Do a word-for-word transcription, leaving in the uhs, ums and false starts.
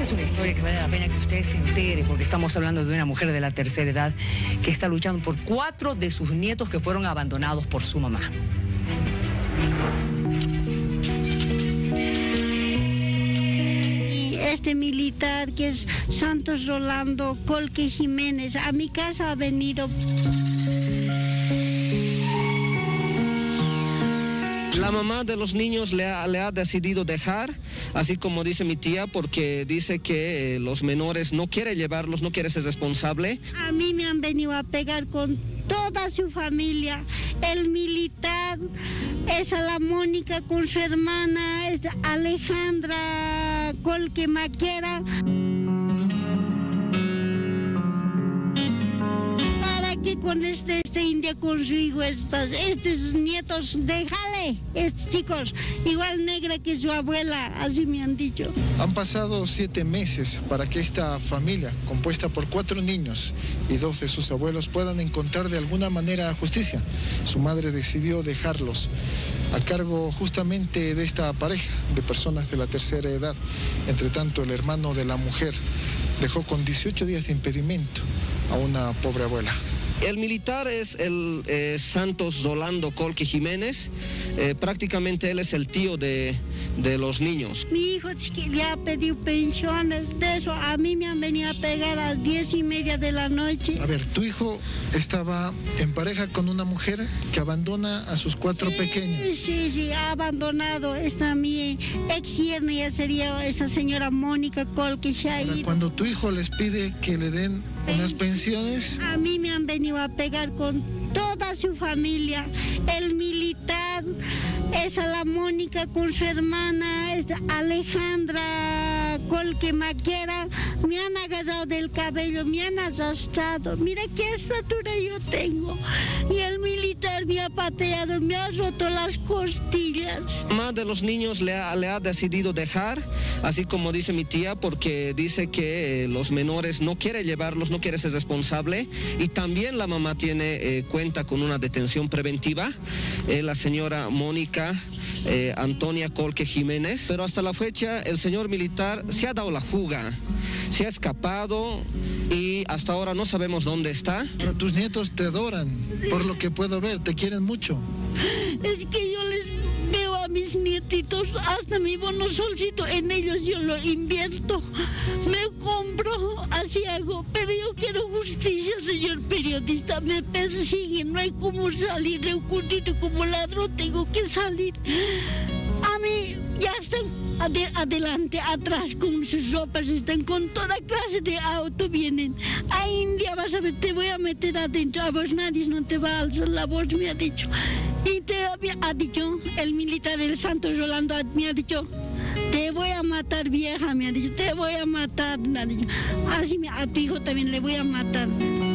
es una historia que vale la pena que usted se entere, porque estamos hablando de una mujer de la tercera edad que está luchando por cuatro de sus nietos que fueron abandonados por su mamá. Este militar que es Santos Rolando Colque Jiménez, a mi casa ha venido. La mamá de los niños le ha, le ha decidido dejar, así como dice mi tía, porque dice que eh, los menores no quiere llevarlos, no quiere ser responsable. A mí me han venido a pegar con toda su familia. El militar, esa la Mónica con su hermana, es Alejandra Colque Maquera. Que con este, este India con su hijo, estas, estos nietos, déjale, estos chicos, igual negra que su abuela, así me han dicho. Han pasado siete meses para que esta familia, compuesta por cuatro niños y dos de sus abuelos, puedan encontrar de alguna manera justicia. Su madre decidió dejarlos a cargo justamente de esta pareja de personas de la tercera edad. Entre tanto, el hermano de la mujer dejó con dieciocho días de impedimento a una pobre abuela. El militar es el eh, Santos Rolando Colque Jiménez, eh, prácticamente él es el tío de, de los niños. Mi hijo le ha pedido pensiones, de eso a mí me han venido a pegar a las diez y media de la noche. A ver, tu hijo estaba en pareja con una mujer que abandona a sus cuatro sí, pequeños. Sí, sí, ha abandonado, esta mi ex yerna ya sería esa señora Mónica Colque Shair. Cuando tu hijo les pide que le den unas pensiones, a mí me han venido a pegar con toda su familia. El militar, esa la Mónica con su hermana, es Alejandra Colque Maquera, me han agarrado del cabello, me han arrastrado. Mira qué estatura yo tengo. Y el militar me ha pateado, me ha roto las costillas. La mamá de los niños le ha, le ha decidido dejar, así como dice mi tía, porque dice que eh, los menores no quiere llevarlos, no quiere ser responsable, y también la mamá tiene eh, cuenta con una detención preventiva, eh, la señora Mónica eh, Antonia Colque Jiménez, pero hasta la fecha el señor militar se ha dado la fuga, se ha escapado y hasta ahora no sabemos dónde está. Pero tus nietos te adoran, por lo que puedo ver, te quieren mucho. Es que yo les veo a mis nietitos, hasta mi bono solcito, en ellos yo lo invierto, me compro, así hago, pero yo quiero justicia, señor periodista, me persiguen, no hay cómo salir, de ocultito como ladrón tengo que salir. A mí ya están ade adelante, atrás con sus ropas, están con toda clase de auto, vienen. A India vas a ver, te voy a meter adentro, a vos nadie no te va a alzar la voz, me ha dicho. Y te ha dicho, el militar del Santos Rolando me ha dicho, te voy a matar vieja, me ha dicho, te voy a matar, me ha dicho. Así me, a tu hijo también le voy a matar.